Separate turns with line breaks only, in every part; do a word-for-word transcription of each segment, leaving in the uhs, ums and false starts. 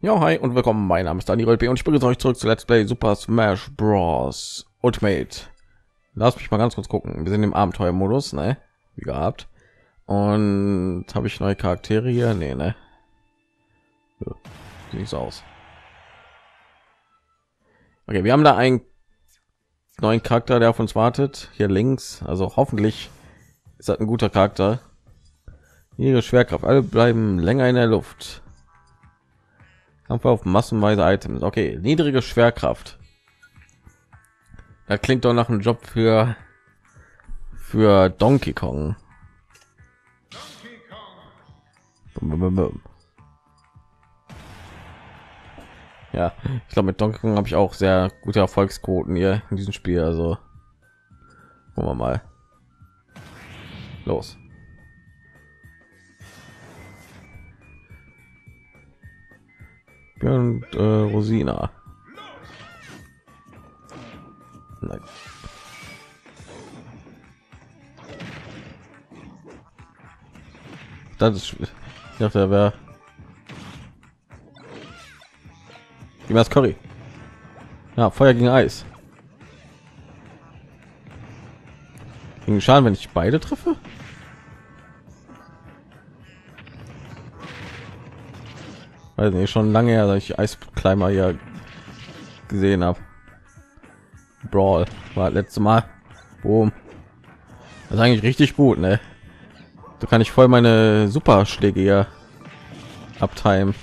Ja, hi und willkommen. Mein Name ist Daniel B. und ich begrüße euch zurück zu Let's Play Super Smash Bros. Ultimate. Lass mich mal ganz kurz gucken. Wir sind im Abenteuermodus, ne? Wie gehabt. Und habe ich neue Charaktere hier? Nee, ne? Ja, sieht nicht so aus. Okay, wir haben da einen neuen Charakter, der auf uns wartet. Hier links. Also hoffentlich ist das ein guter Charakter. Ihre Schwerkraft. Alle bleiben länger in der Luft. Kampf auf massenweise Items. Okay, niedrige Schwerkraft. Das klingt doch nach einem Job für für Donkey Kong. Bum, bum, bum. Ja, ich glaube mit Donkey Kong habe ich auch sehr gute Erfolgsquoten hier in diesem Spiel. Also gucken wir mal. Los. Und äh, Rosina. Nein. Das ist, ich dachte, er wäre wie das Curry. Ja, Feuer gegen Eis. Gegen Schaden, wenn ich beide treffe. Weiß nicht, schon lange her, dass ich Eiskleimer hier gesehen habe. Brawl war das letzte Mal. Boom. Das ist eigentlich richtig gut, ne? Da kann ich voll meine Superschläge hier abteilen.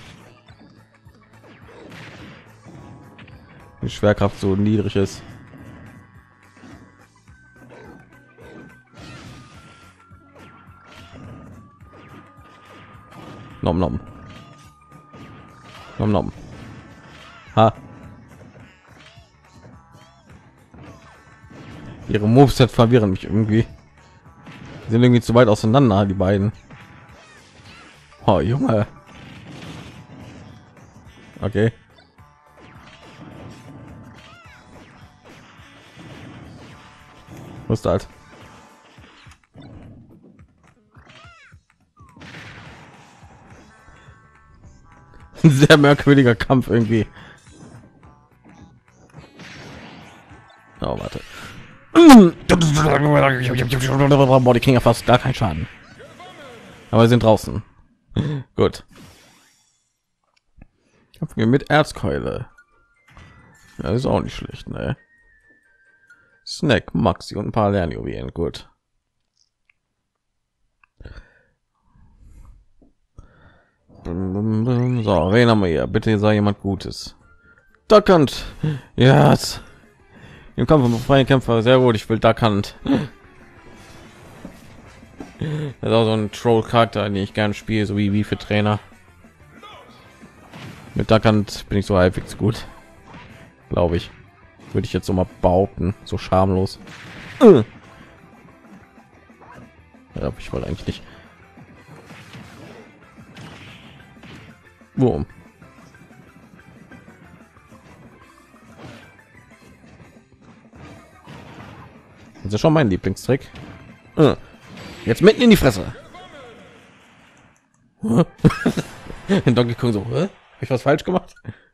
Die Schwerkraft so niedrig ist. Nom nom. Nom nom. Ha. Ihre Moveset verwirren mich irgendwie. Die sind irgendwie zu weit auseinander, die beiden. Oh, Junge. Okay. Muss halt. Ein sehr merkwürdiger Kampf irgendwie. Oh, warte. Boah, die kriegen ja fast gar keinen Schaden. Aber wir sind draußen. Gut. Mit Erzkeule. Ja, ist auch nicht schlecht, ne? Snack, Maxi und ein paar Lernjuwelen. Gut. So, wen haben wir hier? Bitte sei jemand Gutes. Da könnt. Ja. Yes. Im Kampf mit freien Kämpfer sehr gut. Ich will da Kant. Das ist auch so ein Troll-Charakter, den ich gerne spiele, so wie wie für Trainer. Mit der Kant bin ich so halbwegs gut, glaube ich. Würde ich jetzt so mal behaupten, so schamlos. Ja, ich wollte eigentlich nicht. Wurm. Das ist schon mein Lieblingstrick. Jetzt mitten in die Fresse. In Donkey Kong so, hä? Hab ich was falsch gemacht?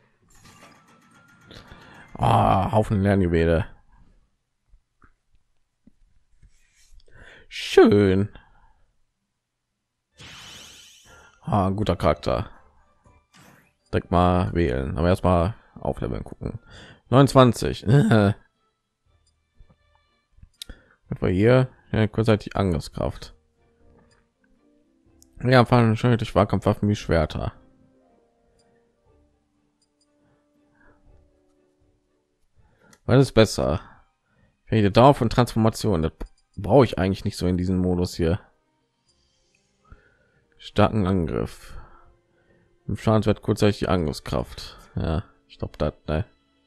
Ah, Haufen Lernjuwele. Schön. Ah, guter Charakter. Direkt mal wählen, aber erstmal aufleveln gucken. neunundzwanzig. Etwa hier ja, kurzzeitig Angriffskraft. Ja, fallen schön durch Wahlkampfwaffen wie Schwerter. Was ist besser? Die Dauer von Transformation, das brauche ich eigentlich nicht so in diesem Modus hier. Starken Angriff. Im Schadenswert kurzzeitig die Angriffskraft. Ja, ich glaube, das. Ne?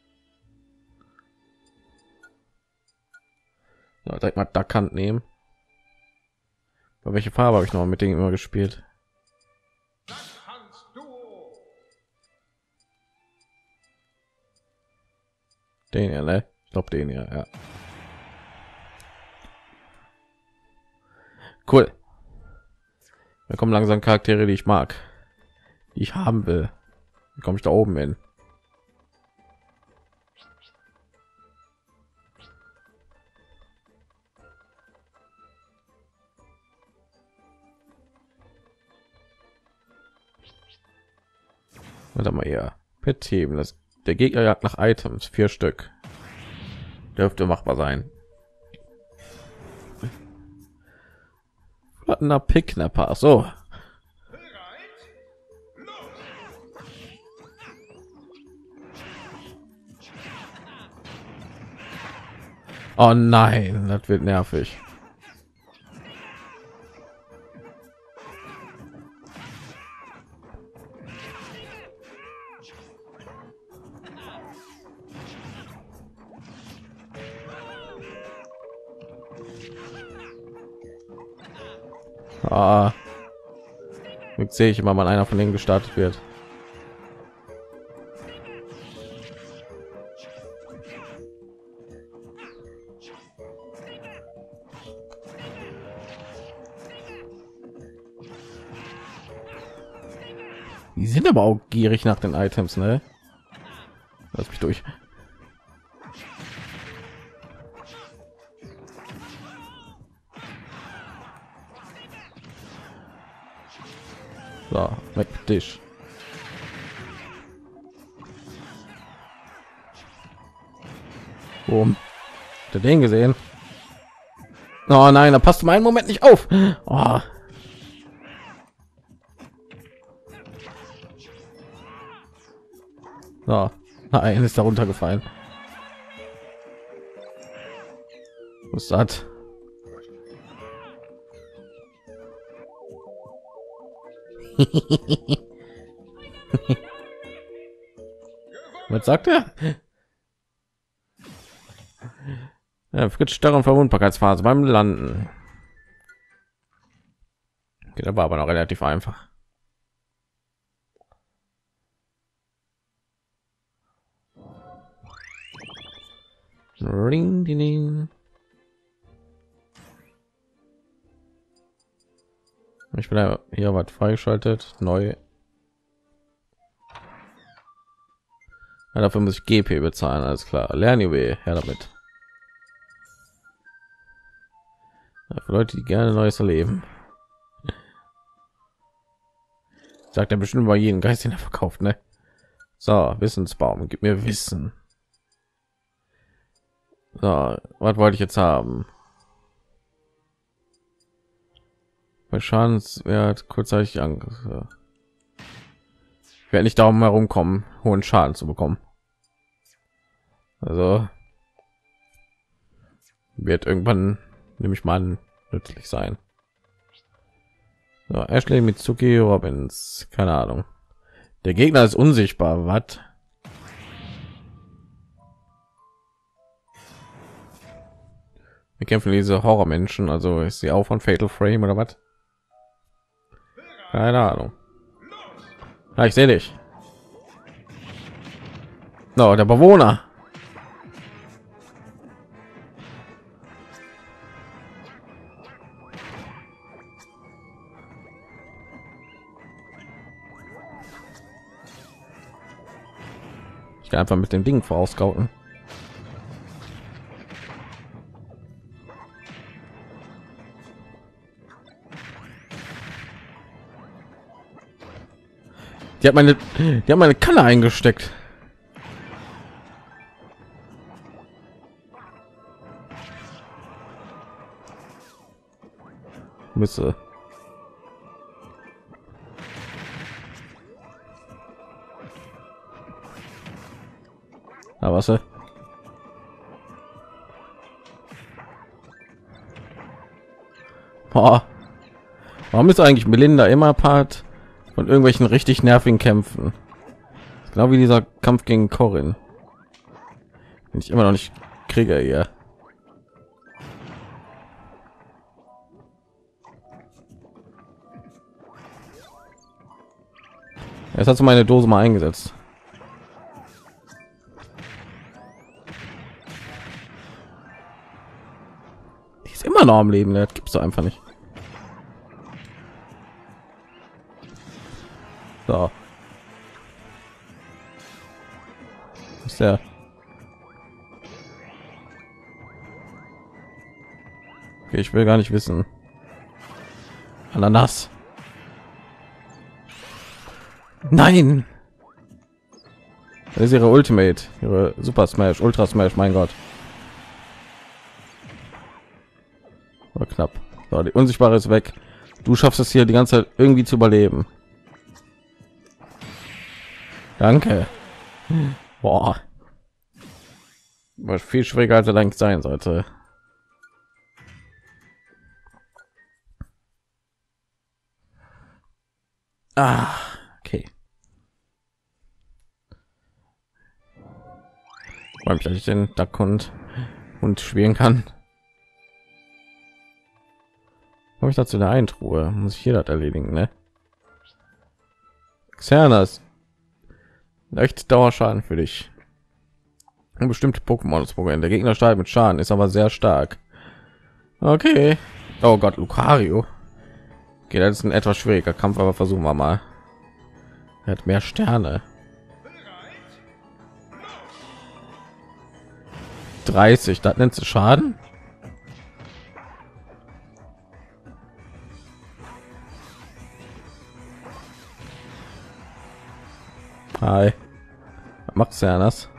Ja, direkt mal da Kant nehmen. Bei welche Farbe habe ich noch mit denen immer gespielt? Den ja, ne? Ich glaube den ja, ja. Cool. Da kommen langsam Charaktere, die ich mag, die ich haben will. Komme ich da oben hin? Warte mal hier. Per Team. Das, der Gegner jagt nach Items. Vier Stück. Dürfte machbar sein. Flattener Picknapper. So. Oh nein, das wird nervig. Ah, jetzt sehe ich immer mal einer von denen gestartet wird. Die sind aber auch gierig nach den Items, ne? Lass mich durch. So, weg mit dich. Boom. Habt ihr den gesehen? Oh nein, da passt mein Moment nicht auf. Oh. So, nein, ist da runtergefallen. Was ist das? Was sagt er? Ja, Fritz Starre und Verwundbarkeitsphase beim Landen. Okay, da war aber noch relativ einfach. Ring, ding, ding. Ich bin ja hier was freigeschaltet, neu. Ja, dafür muss ich G P bezahlen, alles klar. Lernjuwel, her damit. Ja, für Leute, die gerne Neues erleben. Sagt er bestimmt mal jeden Geist, den er verkauft, ne? So, Wissensbaum, gib mir Wissen. So, was wollte ich jetzt haben? Bei Schadenswert kurzzeitig Angriff. Ich werde nicht darum herumkommen, hohen Schaden zu bekommen. Also wird irgendwann, nehme ich mal an, nützlich sein. So, Ashley Mitsuki Robbins, keine Ahnung. Der Gegner ist unsichtbar. Was? Wir kämpfen diese Horrormenschen, also ist sie auch von Fatal Frame oder was? Keine Ahnung. Ja, ich sehe dich. No, der Bewohner. Ich kann einfach mit dem Ding vorausscouten. Die hat meine, die haben meine Kanne eingesteckt. Müsse. Aber was? Boah. Warum ist eigentlich Melinda immer Part von irgendwelchen richtig nervigen Kämpfen? Genau wie dieser Kampf gegen Corin, den ich immer noch nicht kriege hier. Jetzt hast du meine Dose mal eingesetzt. Die ist immer noch am Leben, das gibt's doch einfach nicht. So. ist der? Okay, ich will gar nicht wissen. Ananas. Nein. Das ist ihre Ultimate, ihre Super Smash, Ultra Smash, mein Gott. War knapp. So, die Unsichtbare ist weg. Du schaffst es hier die ganze Zeit irgendwie zu überleben. Danke. Boah. War viel schwieriger, als er eigentlich sein sollte. Ah, okay. Weil ich den Duck und und spielen kann. Habe ich dazu eine Eintruhe? Muss ich hier das erledigen, ne? Xernas. Echt Dauerschaden für dich. Und bestimmte Pokémon das Problem. Der Gegner steigt mit Schaden, ist aber sehr stark. Okay. Oh Gott, Lucario. Okay, das ist ein etwas schwieriger Kampf, aber versuchen wir mal. Er hat mehr Sterne. dreißig, das nennt sie Schaden. Hi. Macht's ja das.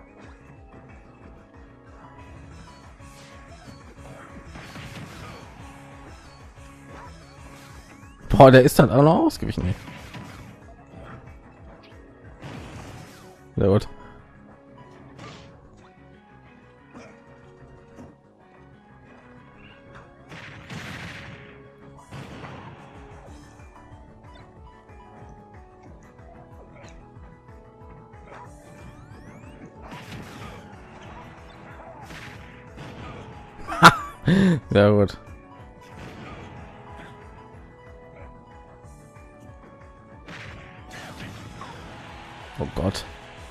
Boah, der ist dann auch noch ausgewichen. Sehr gut. Sehr gut. Oh Gott.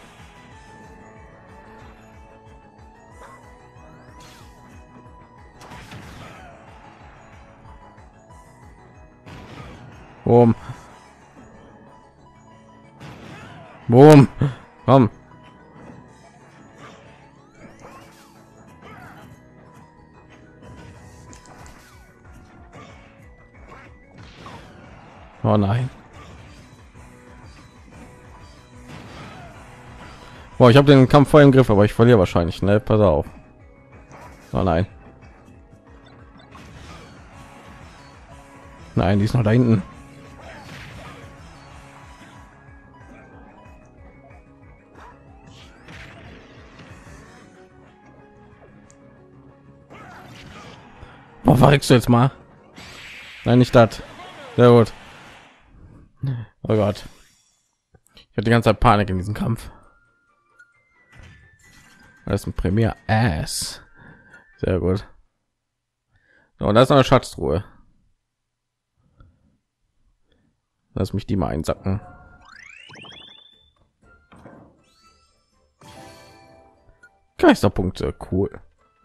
Boom. Boom. Komm. Oh nein. Boah, ich habe den Kampf voll im Griff, aber ich verliere wahrscheinlich. Ne, pass auf. Oh nein. Nein, die ist noch da hinten. Boah, verreckst du jetzt mal? Nein, nicht das. Sehr gut. Oh Gott. Ich hatte die ganze Zeit Panik in diesem Kampf. Das ist ein Premier Ass. Sehr gut. So, und da ist noch eine Schatztruhe. Lass mich die mal einsacken. Geisterpunkte, cool.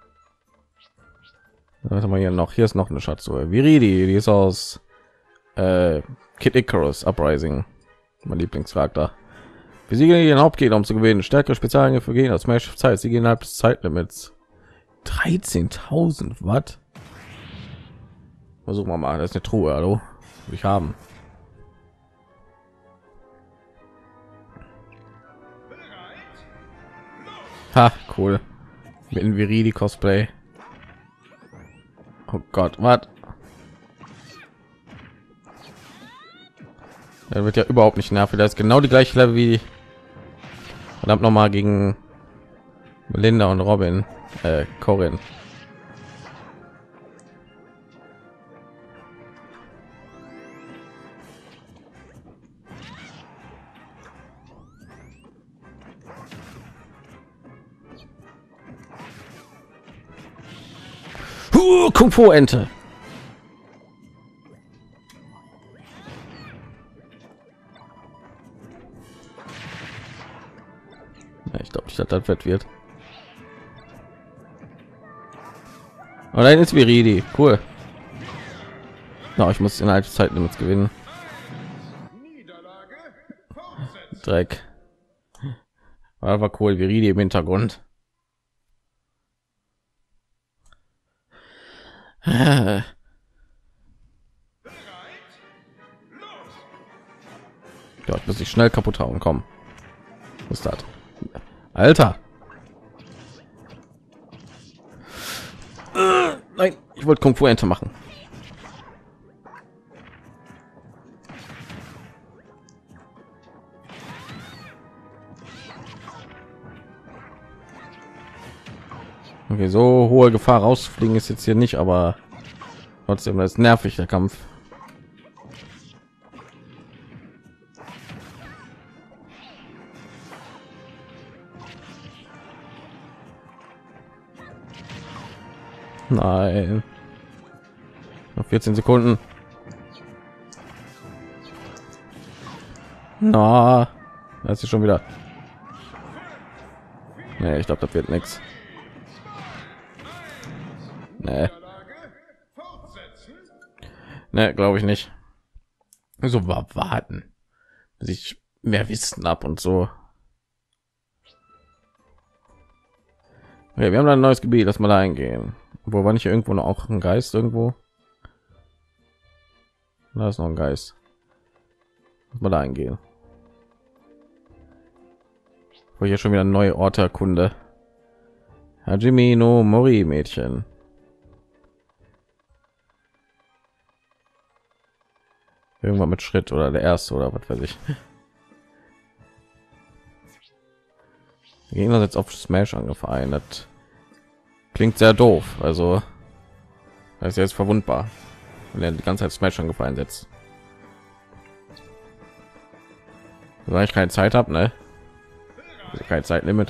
Was haben wir hier noch? Hier ist noch eine Schatztruhe. Viridi, die ist aus äh, Kid Icarus Uprising, mein Lieblingscharakter. Besiege den Hauptgegner, um zu gewinnen. Stärkere Spezialangriffe gehen aus Smash Zeit. Sie gehen innerhalb des Zeitlimits. dreizehntausend Watt. Versuchen wir mal. Das ist eine Truhe. Hallo, will ich haben. Ha, cool. Mit dem Viridi Cosplay. Oh Gott, was? Er wird ja überhaupt nicht nervig. Das ist genau die gleiche Level wie verdammt noch mal gegen Melinda und Robin, äh, Corin. Uh, Kung Fu Ente. Ich glaube nicht, dass das fett wird. Und dann ist Viridi. Cool. No, ich muss innerhalb des Zeitlimits gewinnen. Aber cool, wie Ridi im Hintergrund. Ja, ich muss ich schnell kaputt hauen. Komm. Was ist das? Alter. Äh, nein, ich wollte Kung Fu Ente machen. Okay, so hohe Gefahr rausfliegen ist jetzt hier nicht, aber trotzdem ist nervig der Kampf. Nein. Noch vierzehn Sekunden. Na, da ist sie schon wieder. Nee, ich glaube, das wird nichts. Nee. Nee, glaube ich nicht. So mal warten, bis ich mehr Wissen ab und so. Okay, wir haben ein neues Gebiet, lass mal da eingehen. Wo war nicht irgendwo noch auch ein Geist irgendwo? Da ist noch ein Geist. Lass mal da eingehen. Wo hier schon wieder neue Orte erkunde. Hajime no Mori Mädchen. Irgendwann mit Schritt oder der erste oder was weiß ich. Wir gehen jetzt auf Smash angefallen. Das klingt sehr doof. Also das ist jetzt verwundbar, wenn er die ganze Zeit Smash angefallen setzt. Weil ich keine Zeit habe, ne? Also kein Zeitlimit.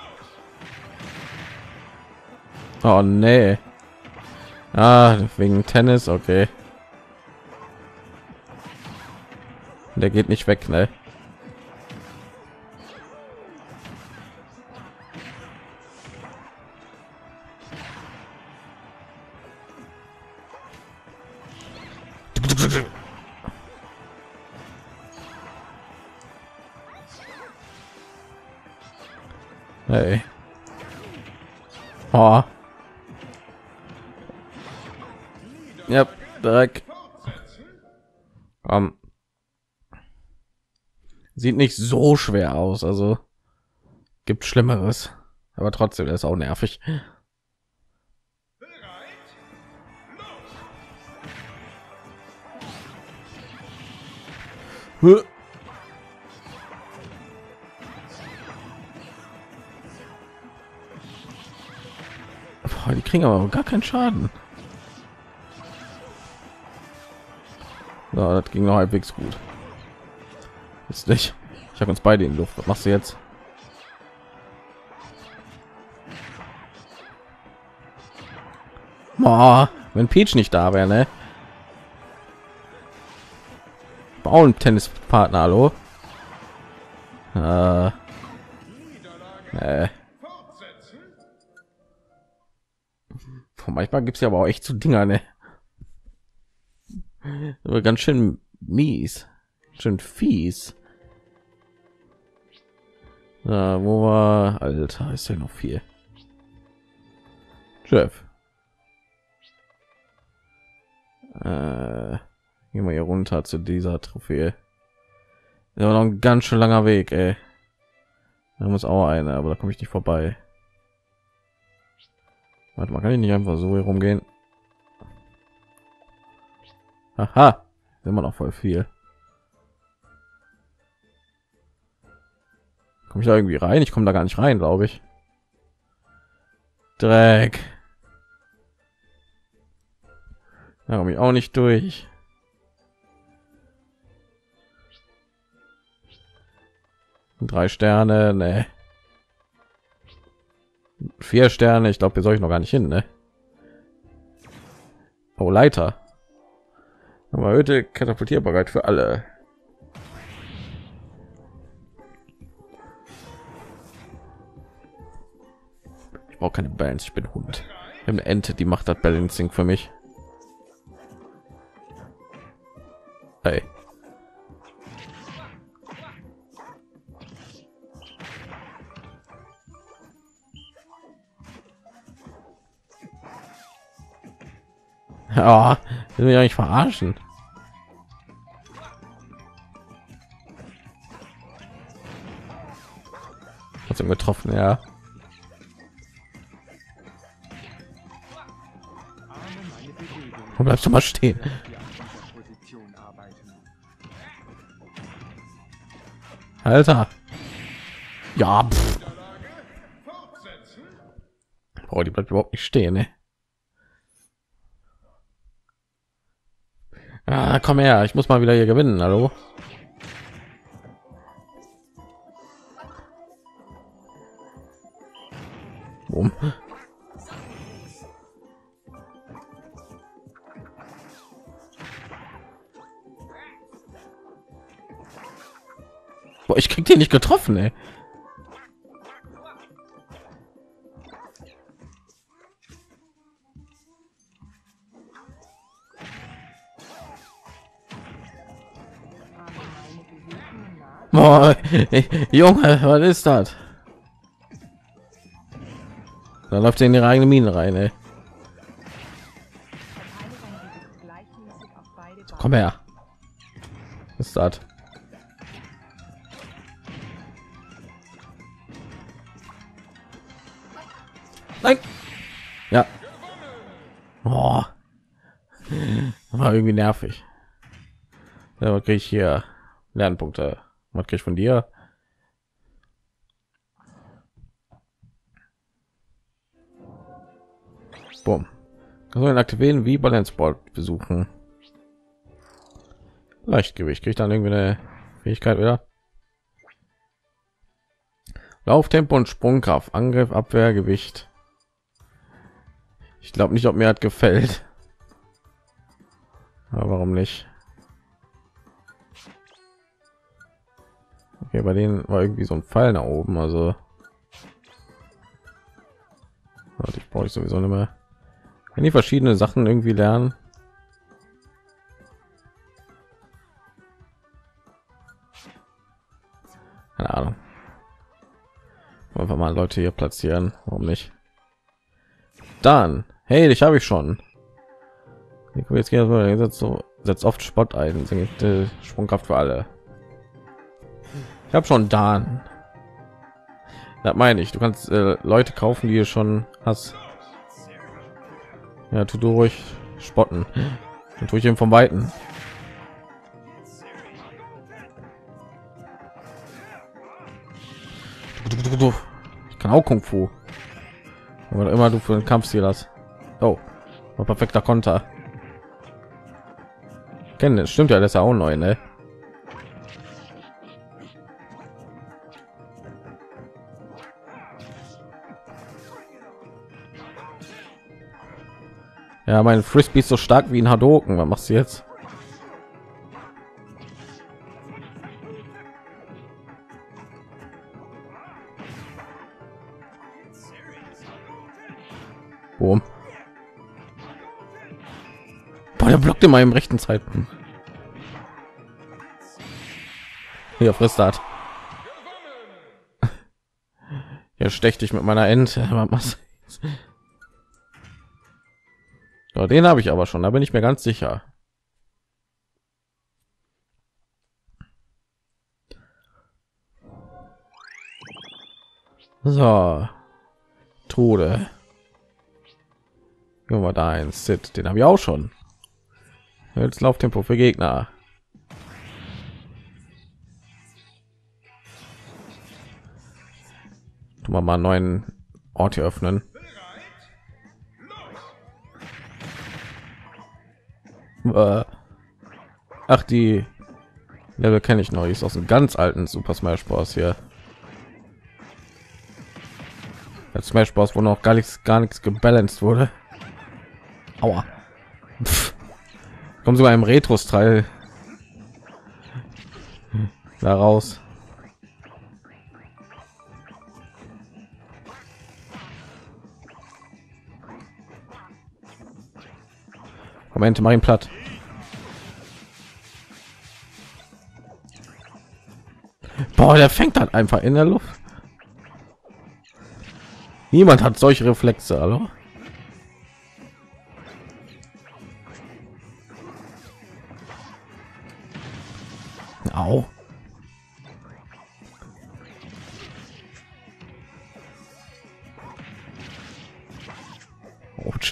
Oh nee. Ah, wegen Tennis, okay. Der geht nicht weg, ne? Hey. Oh. Ja, Dreck. Um. Sieht nicht so schwer aus, also gibt Schlimmeres, aber trotzdem ist auch nervig. Boah, die kriegen aber gar keinen Schaden. Ja, das ging noch halbwegs gut. Ist nicht. Ich habe uns beide in Luft. Was machst du jetzt? Boah, wenn Peach nicht da wäre, ne? Bauen Tennispartner, hallo? Äh, äh. Manchmal gibt es ja aber auch echt so Dinger, ne? Aber ganz schön mies, schön fies. Ja, wo war Alter, ist ja noch viel. Jeff. Äh, gehen wir hier runter zu dieser Trophäe. Ja, noch ein ganz schön langer Weg, ey. Da muss auch eine, aber da komme ich nicht vorbei. Warte mal, kann ich nicht einfach so herumgehen? Aha, immer noch voll viel. Komme ich da irgendwie rein? Ich komme da gar nicht rein, glaube ich. Dreck. Da komme ich auch nicht durch. Drei Sterne, ne. Vier Sterne, ich glaube, hier soll ich noch gar nicht hin, ne? Oh, Leiter. Aber heute katapultierbereit für alle. Ich brauche keine Balance, ich bin Hund. Ich habe eine Ente, die macht das Balancing für mich. Hey. Ja, will mich eigentlich verarschen. Hat ihn getroffen, ja. Wo bleibst du mal stehen? Alter. Ja. Pff. Oh, die bleibt überhaupt nicht stehen, ne? Ah, komm her, ich muss mal wieder hier gewinnen, hallo? Boom. Boah, ich krieg den nicht getroffen, ey. Boah, Junge, was ist das? Da läuft er in ihre eigene Mine rein, ey. So, komm her. Was ist das? Nein. Ja. Oh. War irgendwie nervig. Ja, was krieg ich hier? Lernpunkte. Was krieg ich von dir? Boom. Kann man aktivieren wie Balance Board besuchen. Leichtgewicht. Krieg ich dann irgendwie eine Fähigkeit wieder? Lauftempo und Sprungkraft, Angriff, Abwehr, Gewicht. Ich glaube nicht, ob mir hat gefällt. Aber warum nicht? Okay, bei denen war irgendwie so ein Pfeil nach oben, also Warte, ich brauche ich sowieso nicht mehr. Wenn die verschiedene Sachen irgendwie lernen. Keine Ahnung. Einfach mal Leute hier platzieren, warum nicht? Dann, hey, dich habe ich schon. Jetzt geht es so, setzt oft Spott ein, singt äh, Sprungkraft für alle. Ich habe schon Dan. Das meine ich. Du kannst äh, Leute kaufen, die ihr schon hast. Ja, tu du ruhig spotten. Und tue ich ihm vom Weiten. Ich kann auch Kung Fu. Oder immer du für den Kampfstil hast. Oh, ein perfekter Konter. Kennen, stimmt ja, das ist ja auch neu, ne? Ja, mein Frisbee ist so stark wie ein Hadoken. Was machst du jetzt? Boom. Boah, der blockt immer im rechten Zeitpunkt. Hier frisst das. Hier stech dich mit meiner Ente. Was? Ja, den habe ich aber schon, da bin ich mir ganz sicher. So, Tode. Nur mal da ein Sit, den habe ich auch schon. Jetzt Lauftempo für Gegner. Tun wir mal einen neuen Ort hier öffnen. Ach, die Level kenne ich noch. Die ist aus einem ganz alten Super Smash Bros. Hier. Das Smash Bros. Wo noch gar nichts, gar nichts gebalanced wurde. Aua. Pff. Kommen sogar im Retro-Style da raus. Momente, mach ihn platt. Boah, der fängt dann einfach in der Luft. Niemand hat solche Reflexe, hallo? Au. Autsch.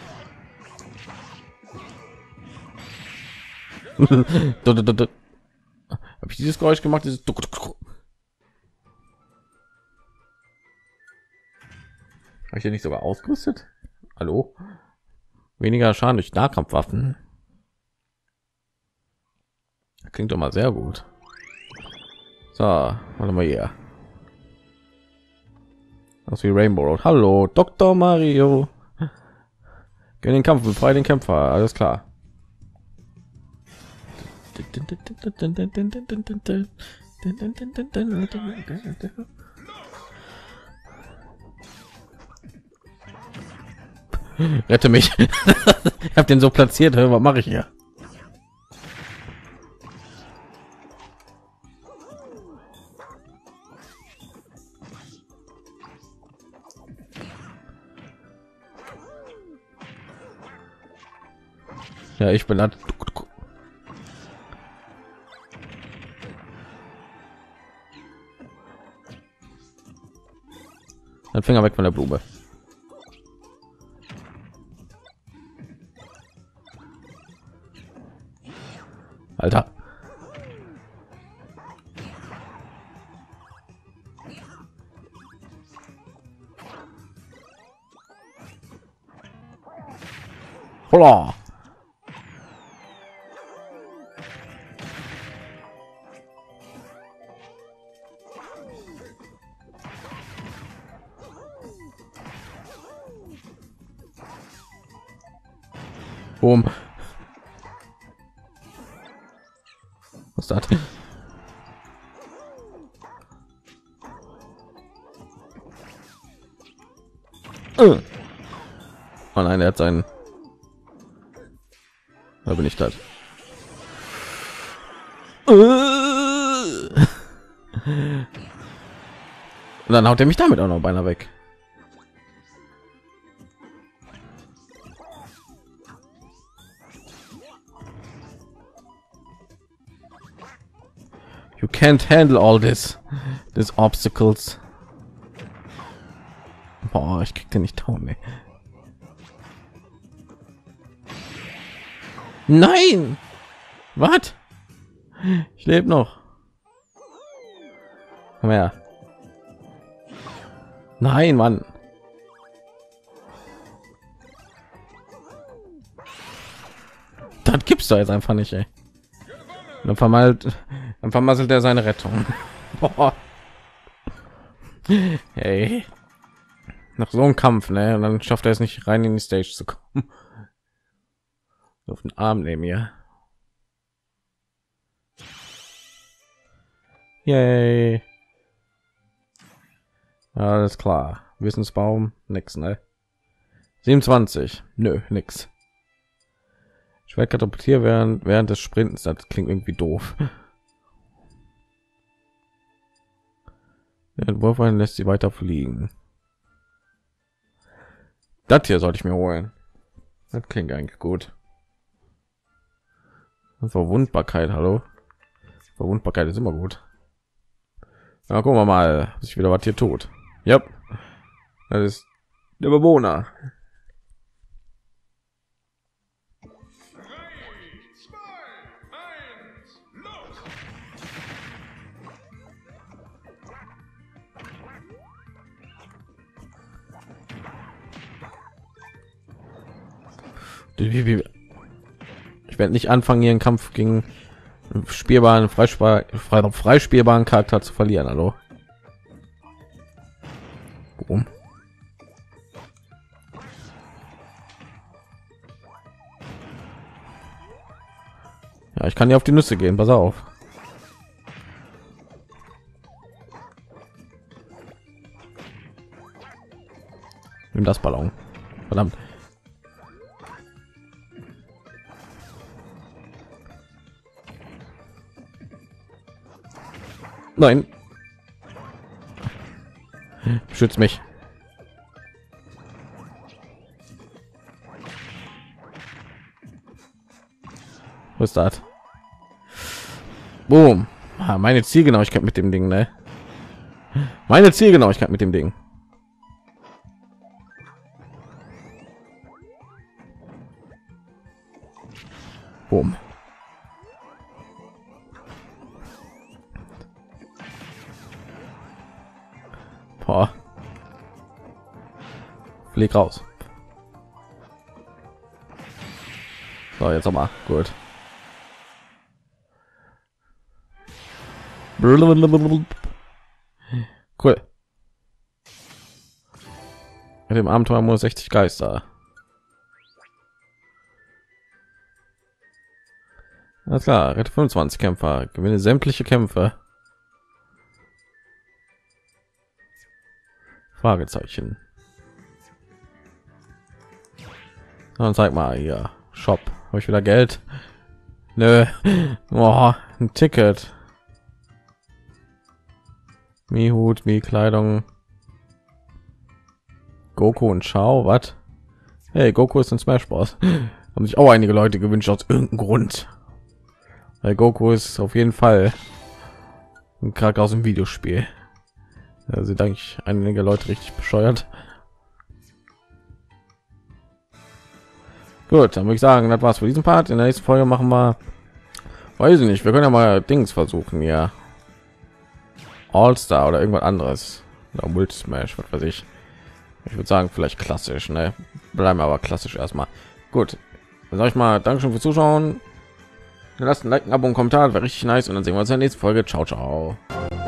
Habe ich dieses Geräusch gemacht? Dieses Habe ich ja nicht sogar ausgerüstet? Hallo? Weniger Schaden durch Nahkampfwaffen. Klingt doch mal sehr gut. So, warte mal hier. Das wie Rainbow Road. Hallo, Doktor Mario. Gehen den Kampf, befreie den Kämpfer. Alles klar. Rette mich. Ich habe den so platziert. Was mache ich hier? Ja, ich bin halt. Dann Finger weg von der Blume. Alter. Holla. Boom. Was ist das? Oh nein, er hat seinen. Da bin ich das. Und dann haut er mich damit auch noch beinahe weg. You can't handle all this, these obstacles. Boah, ich krieg den nicht down, ey. Nein! Was? Ich lebe noch. Komm her. Nein, Mann. Das gibt's doch jetzt einfach nicht, ey. Dann vermasselt, dann vermasselt er seine Rettung. Boah. Hey. Nach so einem Kampf, ne? Und dann schafft er es nicht rein in die Stage zu kommen. Auf den Arm neben mir. Yay. Alles klar. Wissensbaum, nix, ne? siebenundzwanzig. Nö, nix. Ich werde katapultiert während während des Sprintens. Das klingt irgendwie doof. Der Wurfwein lässt sie weiter fliegen. Das hier sollte ich mir holen. Das klingt eigentlich gut. Verwundbarkeit, hallo. Verwundbarkeit ist immer gut. Ja, gucken wir mal, was ich wieder was hier tut. Ja, das ist der Bewohner. Ich werde nicht anfangen, ihren Kampf gegen spielbaren freispiel frei, freispielbaren Charakter zu verlieren. Hallo. Boom. Ja, ich kann hier auf die Nüsse gehen. Pass auf. Nimm das Ballon. Verdammt. Nein. Schütz mich. Was ist das? Boom. Ah, meine Zielgenauigkeit mit dem Ding, ne? Meine Zielgenauigkeit mit dem Ding. Boom. Boah. Flieg raus. So, jetzt noch mal. Gut. Cool. Mit dem Abenteuer nur sechzig Geister. Alles klar, rette fünfundzwanzig Kämpfer, gewinne sämtliche Kämpfe. Fragezeichen. Dann zeig mal hier. Shop. Habe ich wieder Geld? Nö. Oh, ein Ticket. Mi Hut, Mi Kleidung. Goku und Shao, was? Hey, Goku ist in Smash Bros. Haben sich auch einige Leute gewünscht aus irgendeinem Grund. Weil Goku ist auf jeden Fall ein Charakter aus dem Videospiel. Da sind eigentlich einige Leute richtig bescheuert. Gut, dann würde ich sagen, das war's für diesen Part. In der nächsten Folge machen wir, weiß ich nicht, wir können ja mal Dings versuchen, ja. All-Star oder irgendwas anderes. Oder Multi-Smash, was weiß ich. Ich würde sagen, vielleicht klassisch, ne? Bleiben aber klassisch erstmal. Gut, dann sage ich mal, Dankeschön fürs Zuschauen. Lasst ein Like, ein Abo, einen Kommentar, wäre richtig nice. Und dann sehen wir uns in der nächsten Folge. Ciao, ciao.